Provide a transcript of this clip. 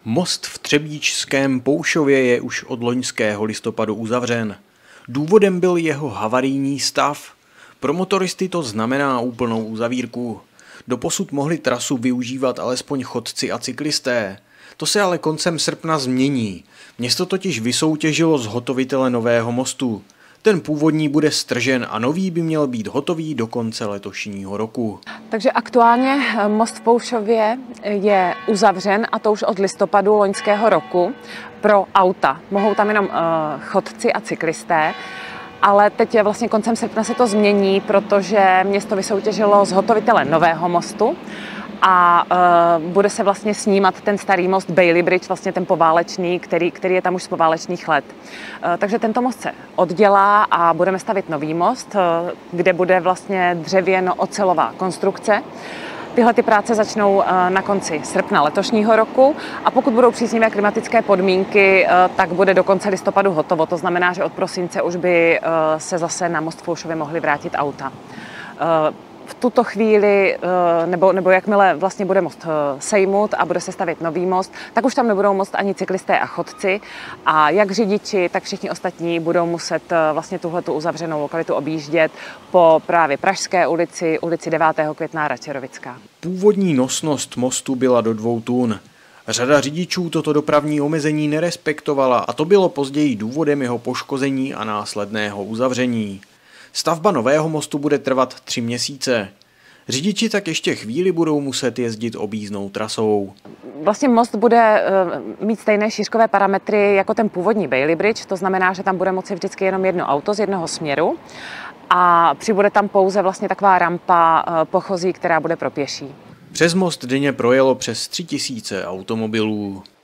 Most v Třebíčském Poušově je už od loňského listopadu uzavřen. Důvodem byl jeho havarijní stav. Pro motoristy to znamená úplnou uzavírku. Doposud mohli trasu využívat alespoň chodci a cyklisté. To se ale koncem srpna změní. Město totiž vysoutěžilo zhotovitele nového mostu. Ten původní bude stržen a nový by měl být hotový do konce letošního roku. Takže aktuálně most v Poušově je uzavřen, a to už od listopadu loňského roku, pro auta. Mohou tam jenom chodci a cyklisté, ale teď vlastně koncem srpna se to změní, protože město vysoutěžilo zhotovitele nového mostu a bude se vlastně snímat ten starý most Bailey Bridge, vlastně ten poválečný, který je tam už z poválečných let. Takže tento most se oddělá a budeme stavit nový most, kde bude vlastně dřevěno-ocelová konstrukce. Tyhle práce začnou na konci srpna letošního roku a pokud budou příznivé klimatické podmínky, tak bude do konce listopadu hotovo. To znamená, že od prosince už by se zase na most v Poušově mohly vrátit auta. V tuto chvíli, nebo jakmile vlastně bude most sejmut a bude se stavět nový most, tak už tam nebudou moct ani cyklisté a chodci a jak řidiči, tak všichni ostatní budou muset vlastně tuhletu uzavřenou lokalitu objíždět po právě Pražské ulici, ulici 9. května a Račerovická. Původní nosnost mostu byla do 2 tun. Řada řidičů toto dopravní omezení nerespektovala a to bylo později důvodem jeho poškození a následného uzavření. Stavba nového mostu bude trvat 3 měsíce. Řidiči tak ještě chvíli budou muset jezdit objízdnou trasou. Vlastně most bude mít stejné šířkové parametry jako ten původní Bailey Bridge, to znamená, že tam bude moci vždycky jenom jedno auto z jednoho směru a přibude tam pouze vlastně taková rampa pochozí, která bude pro pěší. Přes most denně projelo přes 3000 automobilů.